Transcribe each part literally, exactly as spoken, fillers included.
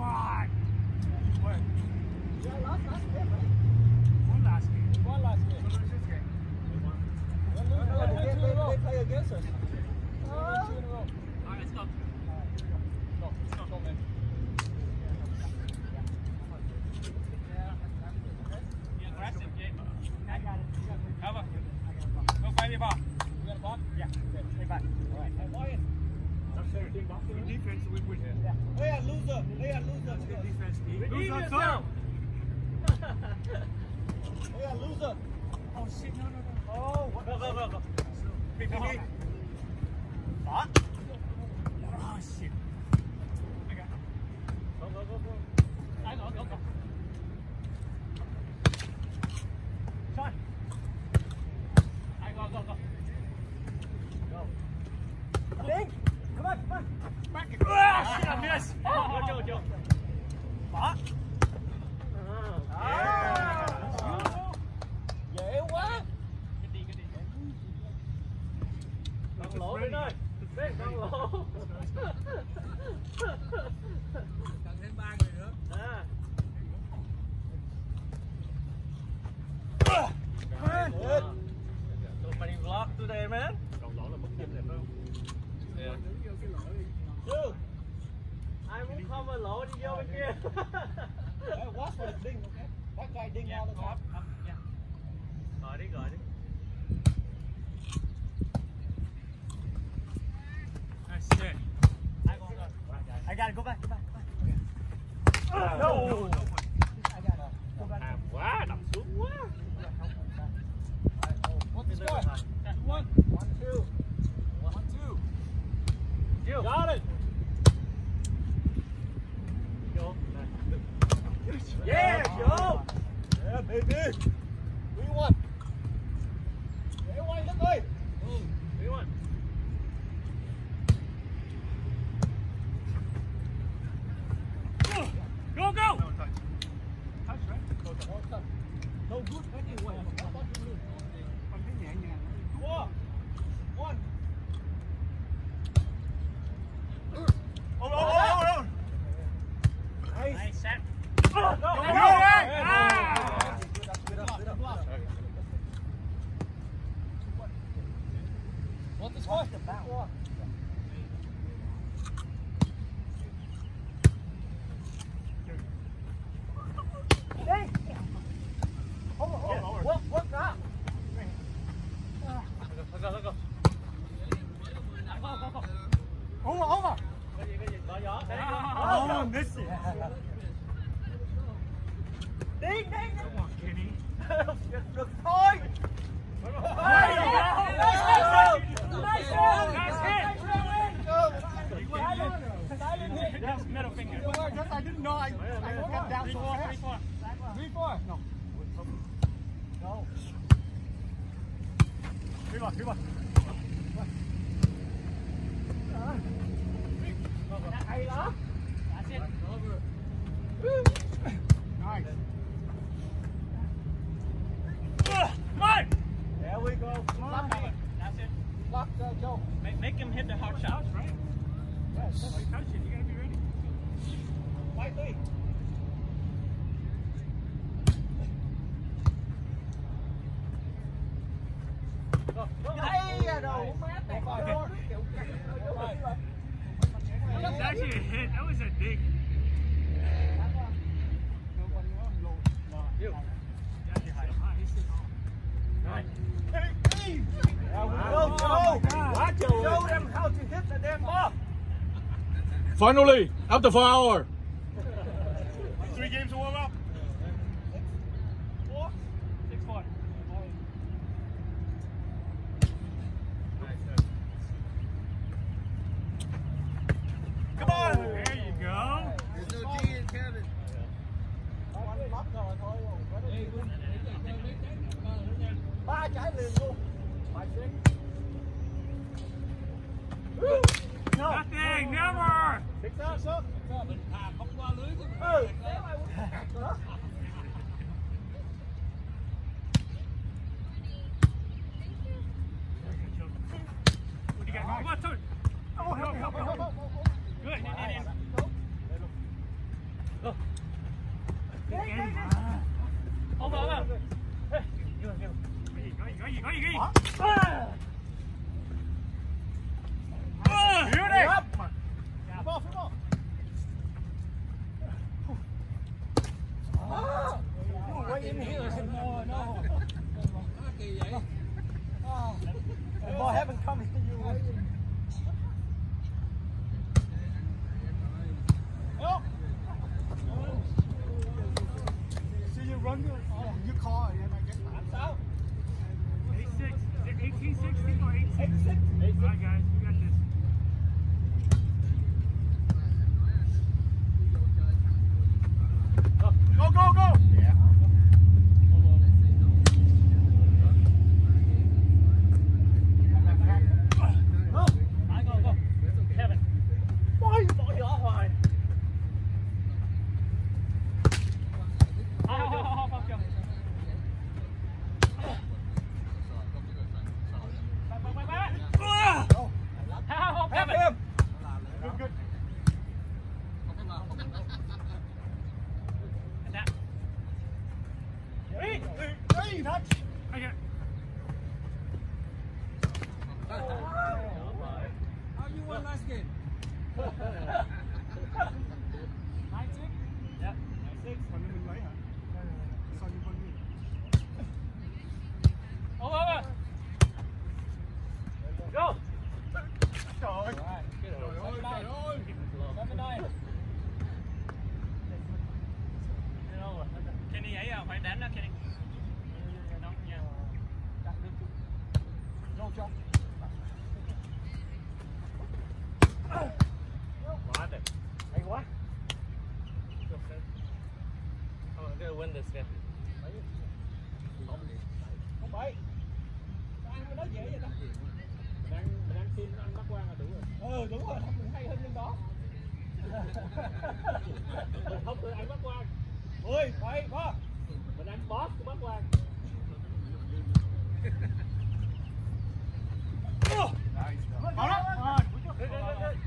God. What? Yeah, last last game, right? One last game. One last game. So there's this game. Well, no, no, they, they, they, they play against us. Two in a row. All right, let's go. Go, go, go, man. Be aggressive, Jay. I got it. Cover. Go fight me, ball. You got a ball? Yeah. Okay, stay back. All right. Hey, Ryan. Good defense, we win. Yeah. Hey, a loser. Hey, a loser. Good defense, Steve. Redeem Lose up, yourself. sir. Hey, a loser. Oh, shit, no, no, no. Oh, what? Go, go, go, go. Pick me. What? Oh, shit. I got it. Go, go, go, go. I go, go, go. Shot. I go, go, go. Go. Ding. Come on, come on. Back it. Ah, shit, I missed. Go, go, go. What? Yeah. Dễ quá. Good D, good D. Đăng lỗ đến ơi. Biết đăng lỗ. Cần thêm ba người nữa. À. Good. Nobody vlog today, man. Đăng lỗ là mất game đẹp không? Yeah. Dude. Ai muốn cover lỗ đi vô bên kia. Hey, watch for the ding, okay? That guy ding Yeah, all the go time. up, up, yeah. Gọi đi, gọi đi. Nice shit. I go, go. I gotta go back, go back, go back. No. I gotta go back. Hàm quá, đập xuống quá. What's the score? Two, one. One, two. One, two. Chill. Got it. Go. Yeah, go. Yeah, baby. We won. Hey, White, look ơi. We won. Go, go! Touch, right? No good anyway. How about you? Con thấy nhẹ nhàng. One. One. Oh, oh, oh, oh! Nice. Nice set. Go, go, Go, go. go, hey! Ah! Good up, good up, good up. What's the score? Four. Hey! Hold on, hold on. Work, work now. Let's go, let's go. Go, go, go. Over, over. Cái gì, cái gì? Có gió. Đấy. Oh, missed it. Đi, đi, đi. Come on, Kenny. Được thôi. There you go. Nice hit. hit. That's middle finger. I didn't know I, I got down Three, so four, fast. three, four. Three, four. No. No. Three, one, three, one. Hay lắm. That's it. Nice. Ugh, come on. There we go. Lock it. That's it. Lock uh, Joe. Make, make him hit the hard shots, right? Yes. If you touch it, you gotta be ready. Fight three. Go, go. Hey, I know. That was actually a hit. That was a dig. You. That's high. Ah, he's sitting on. Right. There we go, Joe. Show them how to hit the damn ball. Finally, after four hours. Three games to warm up. Four. Six, four. Come on. There you go. There's no G in Kevin. Ba trái liền luôn. Ba trái. Nothing, never. Thích sao sớm. Mình thà không qua lưới. Ừ. What do you got? Come on, turn. Oh, help me, help me, help me. Good. In, in, in. Không vào mà. Cái gì, có gì, có gì, có gì, có gì. Hiểu đi. Ball, free ball. Oh, right in here. No, no. Oh, the ball haven't come to you. Oh. See you run your, oh, you call it and I get that. Sao? eight six. Is it eighteen sixteen or eight six? eight six. All right, guys, we got this. Go, go, go! Yeah. Ai go go. Kevin. Ôi, bỏ nhỏ hoài. Không, không, không, không, không. Back, back, back, back. How, how, Kevin. Good, good. And that. Hey, hey, touch. I got How you won last game? Nine six. Yep, nine six. Còn mình lấy hả? Sao như con gì? Over, over. Go. Trời ơi. Trời ơi, trời ơi. Seven nine. Kenny ấy à, phải đánh đó Kenny. Đúng nha. No jump. Quá đẹp. Hay quá. I'm gonna win this game. Không phải. Sao anh nói dễ vậy ta? Mình đang mình đang xin anh bắt quang là đủ rồi. Ừ đúng rồi, mình hay hơn nhân đó. Mình không được anh bắt quang. Ơi, phải, ba. Mình đang boss của bắt quang. Có đó. À, Đi, đi, đi, đi.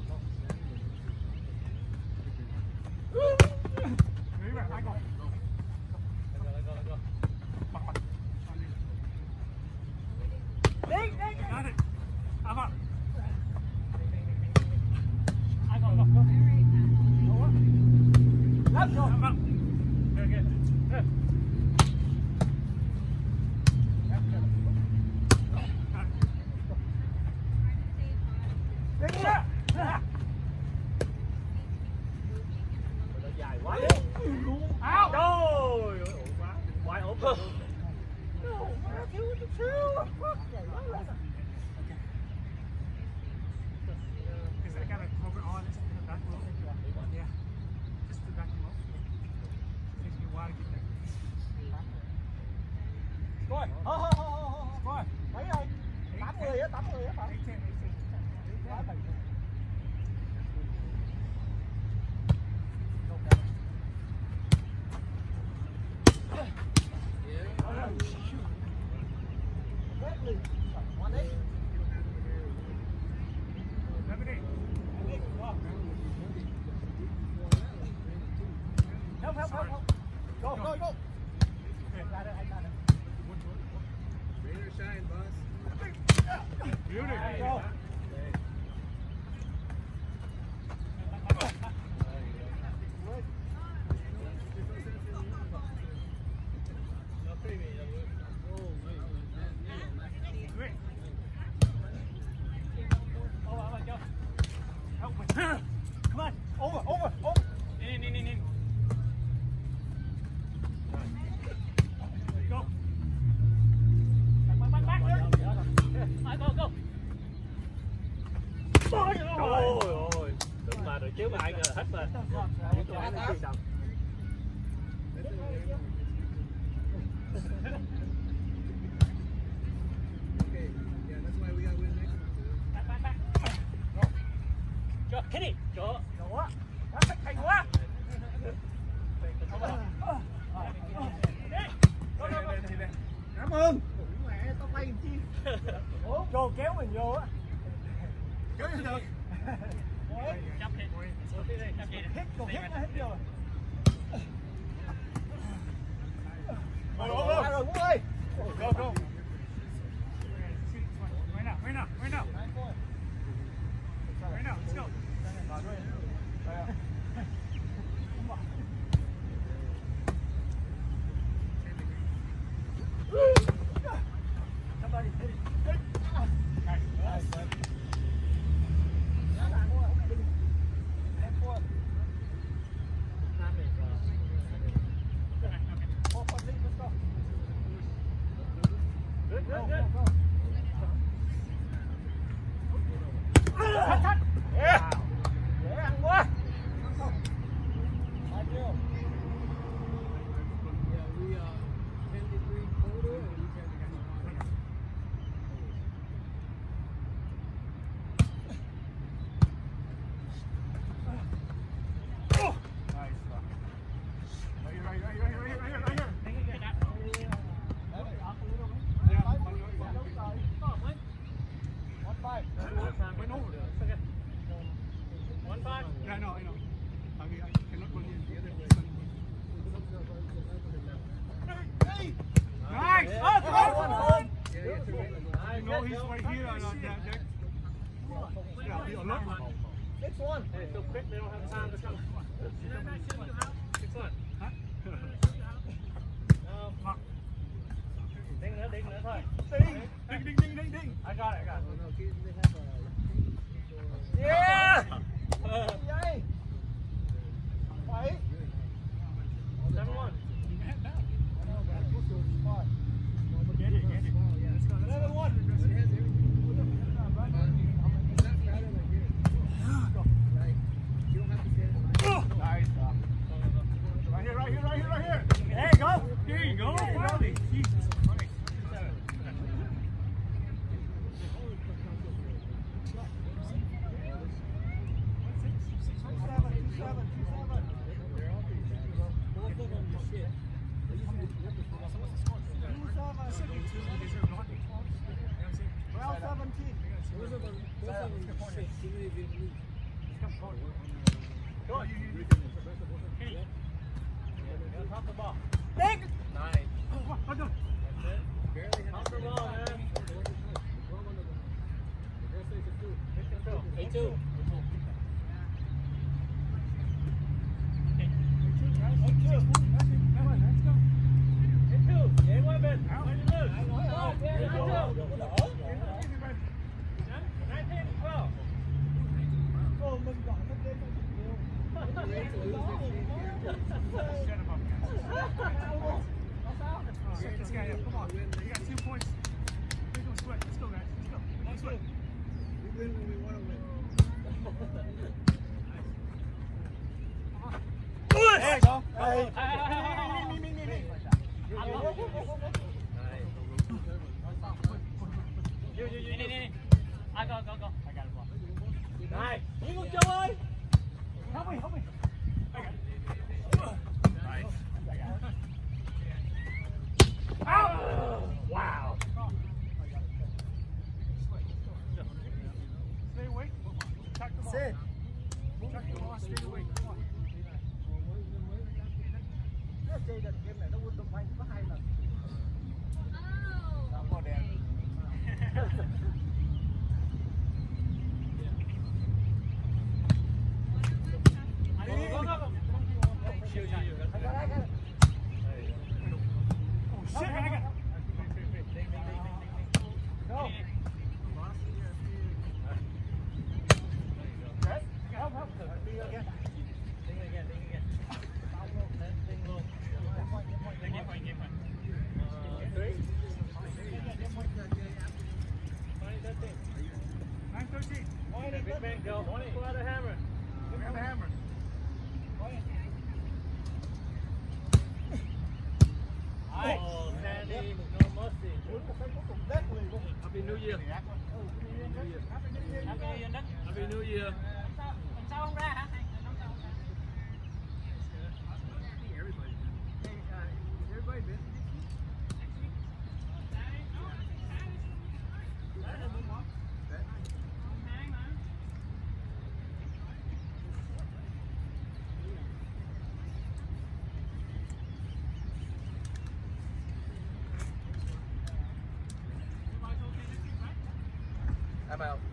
Nghĩ vậy, ai còn? Mặt mặt. Đi, đi. got it. I'm up. Ai còn còn. Lắp rồi. I'm up. Okay, okay. Hey. Đi ra. Nó dài quá. Áo. Trời ơi, ổn quá. Quay ổn hơn. Because I got to cover all this in the back row. Yeah. Just the back row. Takes me a while to get there. Rồi. Hơ hơ hơ hơ. Rồi. Mấy rồi? tám mươi á, tám mươi á phải. eight ten, eight ten. Quá tầm. Seven eight. Help, help, help, help. Go, go, go. Okay. Ra đây, anh ra đây. Rain or shine, boss. Beauty. Go. Great. Over, over, go. Help me. Come on. Over, over, over. In, in, in, in. Go. Back, back, back, back. Ai go, go. Trời ơi, đúng mà rồi chứ mà ai ngờ hết mà. Okay, yeah, that's why we got to win next one. Back, back, back. Cho, Kenny, cho. Được quá. Đó, hay quá. Cảm ơn. Mẹ, tao bay chi. Ủa, vô kéo mình vô á. Kéo như được. Chấp đi. Chấp đi, chấp đi. Hít, còn hít nó hít vô. Rồi rồi Vũ ơi. Go go. Right now, right now, right now. Right now, let's go. Somebody hit it. Good, good, good. Yeah. Dễ ăn quá. Bao nhiêu? Yeah, we uh ten degree colder and we can Yeah, I know, I know. I mean, I cannot go near the other way. Nice! Yeah. Oh, come on! yeah, yeah, to right. You know he's right here on that deck. Yeah, be alert. Next one. Hey, so quick, they don't have time to come. Six one. Hả? No. Đinh nữa, đinh nữa thôi. Ding, ding, ding, ding, ding, ding. I got it, I got Oh it. no, kids, they have a Yeah. Vậy. Bảy. Seven one. Get it, get it. Let's go, let's Another go. one. But it has everything. But it's not fatter like this. Like you don't have to stand in line. Nice. Right here, right here, right here, right here. There you go. There you go. Finally. Jesus Christ. Well, seventeen. Both of them, both of them shit. Too many Vietnamese. Go on. Top the ball. Dick. Nice. Hold on. That's it. Barely Top the ball, man. Take control. Eight two. Hit two. Game weapon. Where'd you lose? Hit two. nineteen twelve. Cô mình gọi nó đến nó nhiều. Shut him up, guys. Set this guy up. Come on. You got two points. Please don't sweat. Let's go, guys. Let's go. Don't sweat. We win when we want to win. There you go. Hey. You, you, you, you. I go, go, go. I got it. Ball. Nice. Đi con Châu ơi. Help me, help me. I got it. Nice. Out! Wow. Stay away. Attack the ball. Sit. Attack the ball. Stay away. Come on. Cái chơi đợt game này nó quân đồng hành có hai lần. Đó, màu đen. Go, go, go, go. Shoot, shoot, shoot. I got it, I got it. Oh, shit, I got it. Go. Right? Help, help. Đi again. Ding again, ding again. Ding low. Uh, three. twenty, thirteen. nine thirteen. Okay, big man, go. Pull out the hammer. We have a hammer. Oh, Sandy, no mercy. Happy New Year. Happy New Year. Everybody. Hey, uh, is everybody busy? I'm out.